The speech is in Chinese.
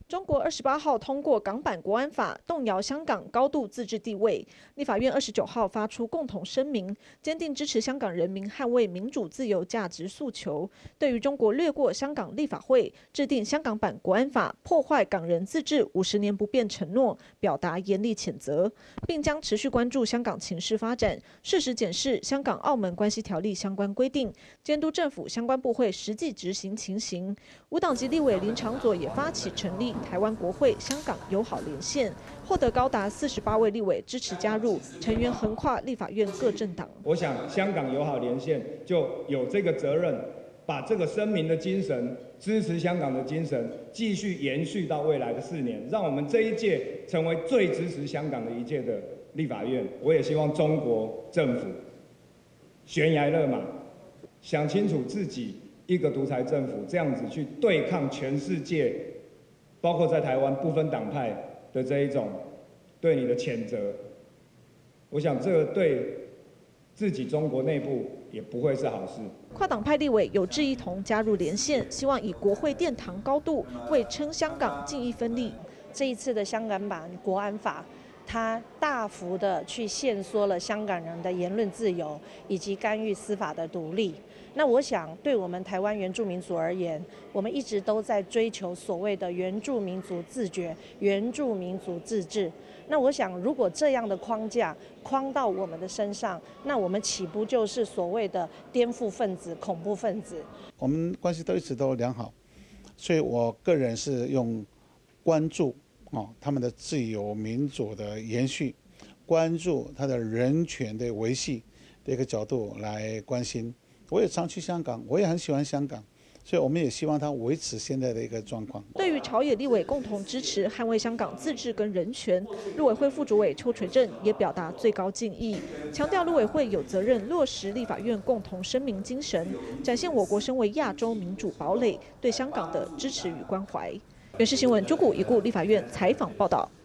中国28号通过港版国安法，动摇香港高度自治地位。立法院29号发出共同声明，坚定支持香港人民捍卫民主自由价值诉求。对于中国掠过香港立法会，制定香港版国安法，破坏港人自治50年不变承诺，表达严厉谴责，并将持续关注香港情势发展，适时检视香港澳门关系条例相关规定，监督政府相关部会实际执行情形。无党籍立委林长佐也发起成立台湾国会香港友好连线，获得高达48位立委支持加入，成员横跨立法院各政党。 我想香港友好连线就有这个责任，把这个声明的精神、支持香港的精神继续延续到未来的4年，让我们这一届成为最支持香港的一届的立法院。我也希望中国政府悬崖勒马，想清楚自己一个独裁政府这样子去对抗全世界，包括在台湾不分党派的这一种对你的谴责，我想这个对自己中国内部也不会是好事。 跨党派立委有志一同加入连线，希望以国会殿堂高度为撑香港尽一分力。 这一次的香港版国安法，它大幅的去限缩了香港人的言论自由以及干预司法的独立。那我想，对我们台湾原住民族而言，我们一直都在追求所谓的原住民族自觉、原住民族自治。那我想，如果这样的框架框到我们的身上，那我们岂不就是所谓的颠覆分子、恐怖分子？ 我们关系都一直都良好，所以我个人是用关注他们的自由民主的延续，关注他的人权的维系的一个角度来关心。我也常去香港，我也很喜欢香港，所以我们也希望它维持现在的一个状况。 对于朝野立委共同支持捍卫香港自治跟人权，陆委会副主委邱垂正也表达最高敬意，强调陆委会有责任落实立法院共同声明精神，展现我国身为亚洲民主堡垒对香港的支持与关怀。原视新闻朱谷一顾立法院采访报道。